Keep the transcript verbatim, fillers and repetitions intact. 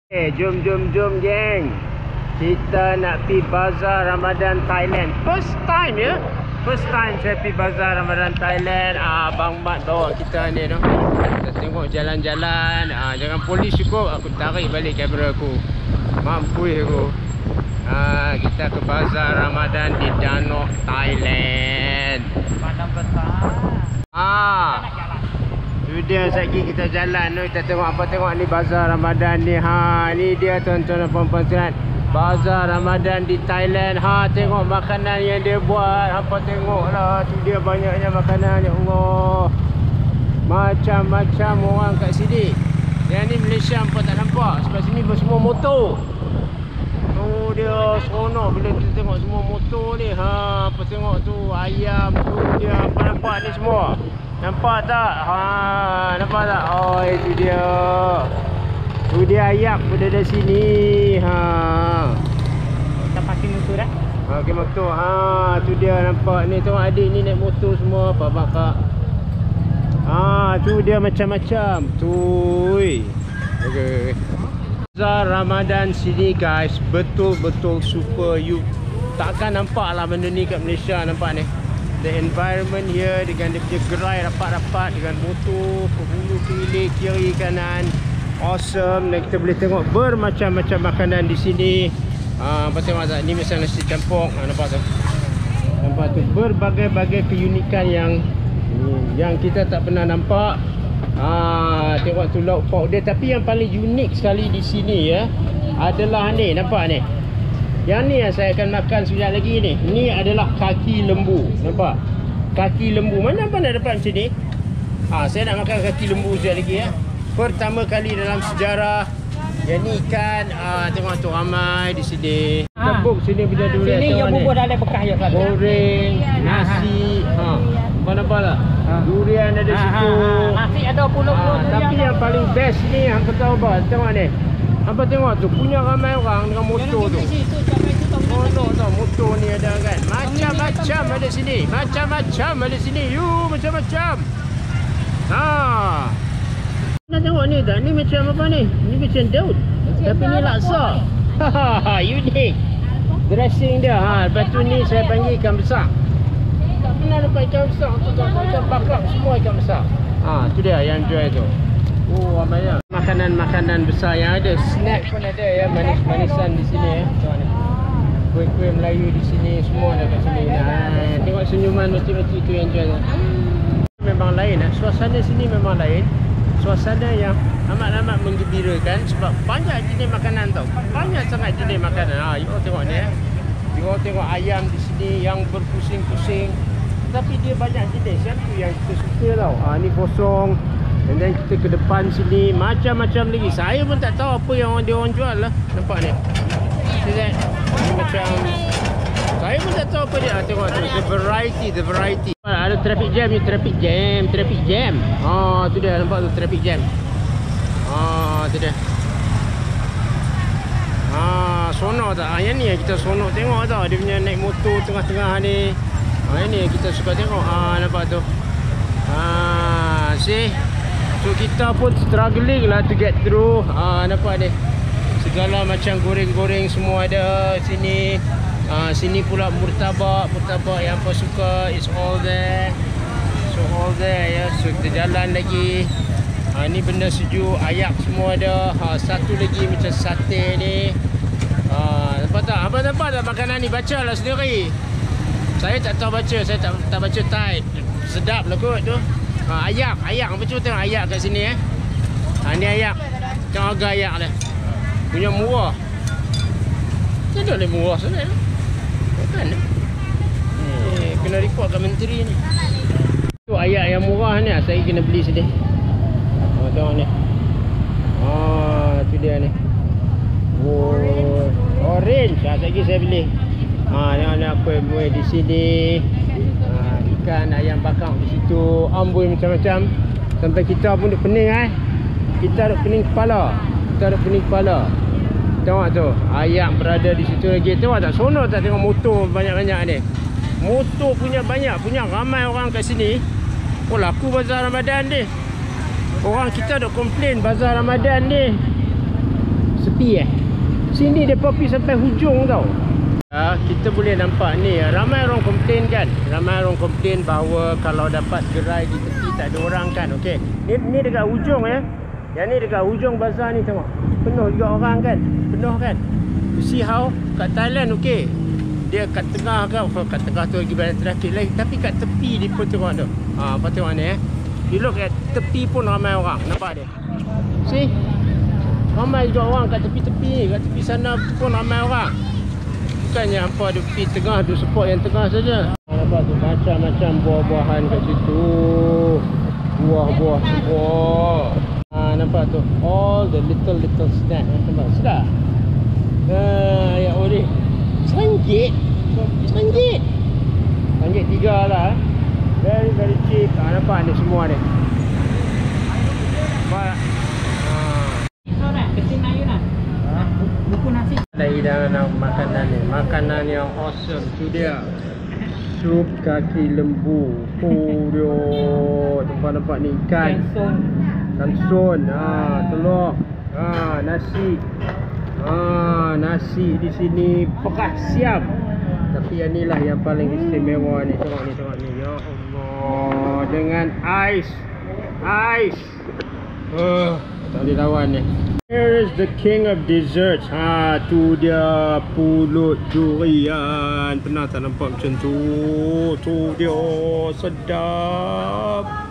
Eh, jom jom jom geng. Kita nak pi bazar Ramadan Thailand. First time ya. First time saya pi bazar Ramadan Thailand. Ah, Abang Mat bawa kita ni tu. Kita tengok jalan-jalan. Ah, jangan polis cukup, aku tarik balik kamera aku. Mampu aku. Ah, kita ke bazar Ramadan di Danok, Thailand. Padang besar. Ah. Tu dia sekali kita jalan tu, kita tengok apa, tengok ni bazar Ramadan ni. Ha, ni dia tuan-tuan dan puan-puan sekalian. Bazar Ramadan di Thailand. Ha, tengok makanan yang dia buat. Apa tengoklah, tu dia banyaknya makanan, ya Allah. Macam-macam orang kat sini. Yang ni Malaysia apa tak nampak, sebab sini semua motor. Oh, dia seronok bila kita tengok semua motor ni. Ha, apa tengok tu ayam tu dia, apa nampak ni semua. Nampak tak? Ha, nampak tak? Oh, itu dia. Tu dia ayam berada di sini. Ha. Kita parking motor dah. Okey, motor. Ha, tu dia nampak ni, tengok adik ni naik motor semua, pak bakak. Ha, tu dia macam-macam. Tu. Okey. Bazar Ramadan sini guys, betul-betul super. You takkan nampak lah benda ni kat Malaysia, nampak ni. The environment here dengan dia punya gerai rapat-rapat dengan motor ke hulu ke hilir, kiri kanan, awesome. Dan kita boleh tengok bermacam-macam makanan di sini. Ah, apa tengok tak? Ni misalnya nasi campur. Ah, nampak tu? Nampak tu, berbagai-bagai keunikan yang yang kita tak pernah nampak. Ah, tengok tu lauk pauk dia. Tapi yang paling unik sekali di sini ya adalah ni, nampak ni. Yang ni yang saya akan makan sekejap lagi ni. Ni adalah kaki lembu. Nampak? Kaki lembu. Mana apa nak dapat macam ni? Ha, saya nak makan kaki lembu sekejap lagi ya. Pertama kali dalam sejarah. Yang ni ikan. Ha, tengok tu ramai di sini. Ha. Tepuk sini bila durian. Sini yang bubur dalam bekas je. Goreng, nasi. Ha. Apa nampak tak? Ha. Durian ada Ha, situ. ha, ha. Nasi ada puluh-puluh Ha, durian. tapi yang paling best ni, hampa tahu apa? Tengok ni. Hampa tengok tu, punya ramai orang dengan motor tu. Oh no, no, motor ni ada kan. Macam-macam ada sini. Macam-macam ada sini. You, macam-macam. Ha. Nak tengok ni tak? Ni macam apa ni? Ni macam daun. Tapi ni laksa. Hahaha, unik. Dressing dia. Ha, lepas tu ni saya panggil ikan besar. Tak pernah dapat ikan besar. Aku tak tahu ikan bakar, semua ikan besar. Ha, tu dia yang jual tu. Oh, ramainya. Makanan-makanan besar yang ada. Snack pun ada ya, manis-manisan di sini ya. Tengok ni. Kuih-kuih Melayu di sini semua ada kat sini. Nah, tengok senyuman makcik-makcik tu yang jual. Memang lain eh. Suasana sini memang lain. Suasana yang amat-amat menggembirakan sebab banyak jenis makanan tau. Banyak sangat jenis makanan. Ha, you all tengok ni eh. You all tengok ayam di sini yang berpusing-pusing. Tapi dia banyak jenis kan, tu yang kita suka tau. Ha, ni kosong. And then kita ke depan sini macam-macam lagi. Saya pun tak tahu apa yang dia orang jual lah. Nampak ni. Ni macam saya pun tak tahu apa dia. Tengok tu, the variety, the variety. Ada traffic jam ni, traffic jam, traffic jam. Ha, tu dia, nampak tu traffic jam. Ha, tu dia. Ha, sonok tak? Ha, yang ni yang kita sonok tengok tau. Dia punya naik motor tengah-tengah ni. Ha, yang ni yang kita suka tengok. Ha, nampak tu. Ha, see? So kita pun struggling lah to get through. Ha, nampak ni. Segala macam goreng-goreng semua ada sini. Uh, sini pula murtabak, murtabak yang apa suka, it's all there. So all there ya. So kita jalan lagi. Uh, ni benda sejuk, ayak semua ada. Ha, satu lagi macam sate ni. Uh, nampak tak? Apa nampak tak makanan ni? Bacalah sendiri. Saya tak tahu baca, saya tak tak baca Thai. Sedap lah kot tu. Uh, ayak, ayak. Apa cuba tengok ayak kat sini eh. Ha, ni ayak. Tengok harga ayak dia. Punya murah. Tak ada murah sangat. Kan? Eh, kena report kat menteri ni. Tu ayak yang murah ni, saya kena beli sini. Oh, tengok ni. Ah, tu dia ni. Oh, orange. Ah, lagi saya beli. Ah, tengok ni apa yang di sini. Ah, ikan ayam bakar di situ, amboi macam-macam. Sampai kita pun duk pening eh. Kita duk pening kepala. Kita ada pening kepala. Tengok tu, ayam berada di situ lagi. Tengok tak, sonok tak tengok motor banyak-banyak ni. Motor punya banyak, punya ramai orang kat sini. Oh, laku bazar Ramadan ni. Orang kita duk komplain bazar Ramadan ni tepi eh. Sini depa pergi sampai hujung tau. Ah, kita boleh nampak ni, ramai orang komplain kan. Ramai orang komplain bahawa kalau dapat gerai di tepi tak ada orang kan. Okey. Ni ni dekat hujung ya. Yang ni dekat hujung bazar ni tengok. Penuh juga orang kan. Penuh kan. You see how kat Thailand okey. Dia kat tengah kan. Kat tengah tu lagi banyak trafik lagi, tapi kat tepi dia pun tengok tu. Ha, apa tengok ni eh. You look at tepi pun ramai orang. Nampak dia? See? Ramai juga orang kat tepi-tepi ni. Kat tepi sana pun ramai orang. Bukannya hampa ada pergi tengah, ada support yang tengah saja. Nampak tu macam-macam buah-buahan kat situ. Buah-buah semua. Ha, nampak tu. All the little little snack. Nampak? Sedap. Ha, ya oleh. Seringgit. Seringgit. Seringgit tiga lah. Very very cheap. Ha, nampak ni semua ni. Nampak? Kecil Melayu lah. Buku nasi. Ada hidangan makanan ni. Makanan yang awesome. Tu dia. Sup kaki lembu. Oh dia. Nampak-nampak ni ikan. Kanson. Kanson. Ha, telur. Ha, nasi. Ha, nasi di sini pekas siap. Tapi yang ni lah yang paling istimewa ni. Tengok ni, tengok ni. Ya Allah. Dengan ais. Ais. Uh, tak boleh lawan ni. Here is the king of desserts. Ha, tu dia pulut durian. Pernah tak nampak macam tu? Tu dia sedap.